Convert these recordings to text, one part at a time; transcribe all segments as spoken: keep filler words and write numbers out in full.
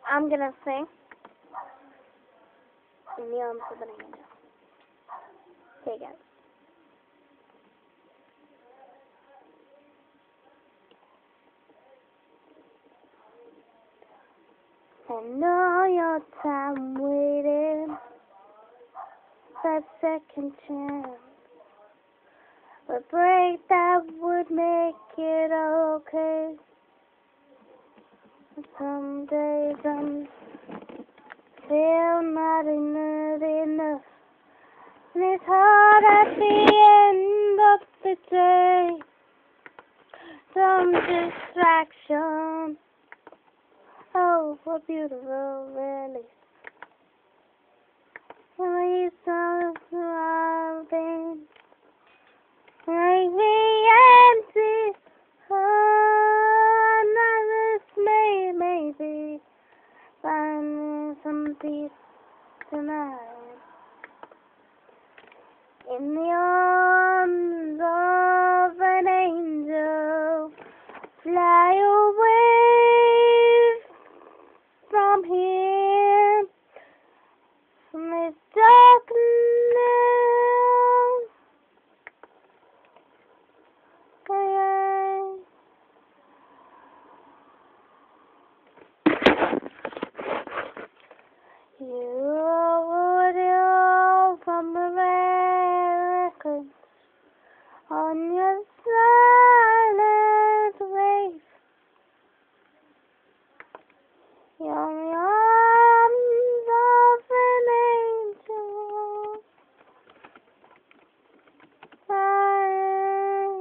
I'm gonna sing. And Neil, I'm subbing again. Okay, guys. And all your time waiting for a second chance, a break that would make it okay. Some days I'm still not enough, enough, and it's hard at the end of the day. Some distraction. Oh, what beautiful release. Release of loving. Make me empty. Oh, another may, maybe. Find me some peace tonight. In the arms of an angel. Fly away from here, from this darkness. Yeah. You would all from the records on your silent wave. You're the arms of an angel. I...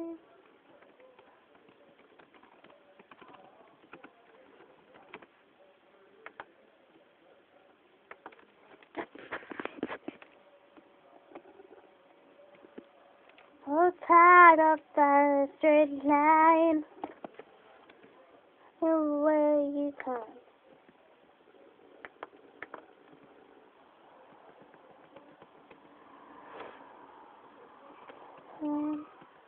So tired of the straight line, the way you come. Mm.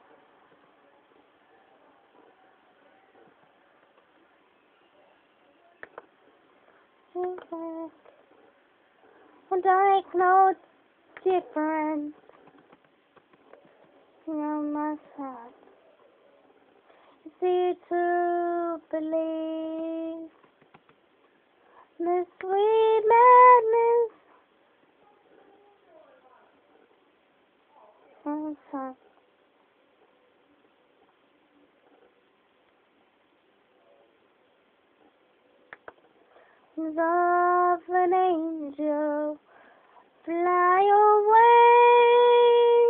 It don't make no difference on my side. It's easy to believe the sweet madness of time. Of an angel, fly away,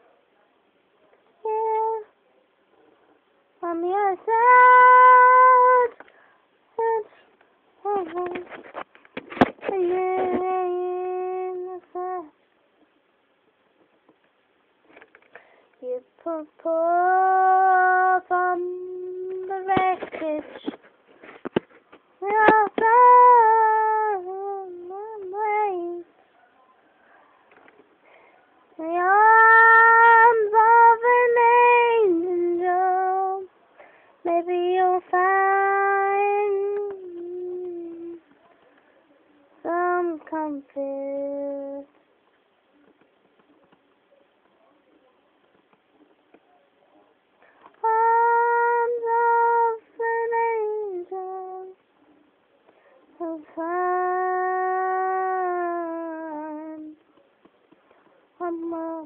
yeah, on the other side, and, oh, yeah, in the side. You pull, pull from the wreckage. You're far away. The arms of an angel. Maybe you'll find some comfort. Arms of an angel. So fun. I'm up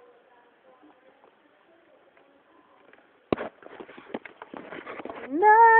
there. No.